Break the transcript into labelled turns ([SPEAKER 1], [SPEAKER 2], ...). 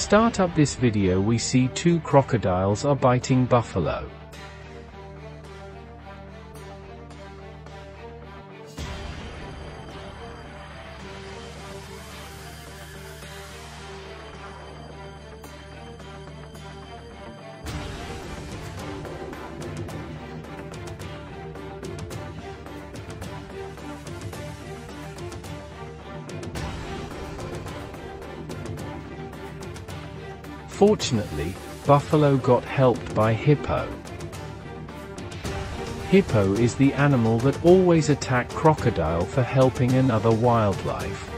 [SPEAKER 1] start up this video we see two crocodiles are biting buffalo. Fortunately, Buffalo got helped by Hippo. Hippo is the animal that always attacks Crocodile for helping another wildlife.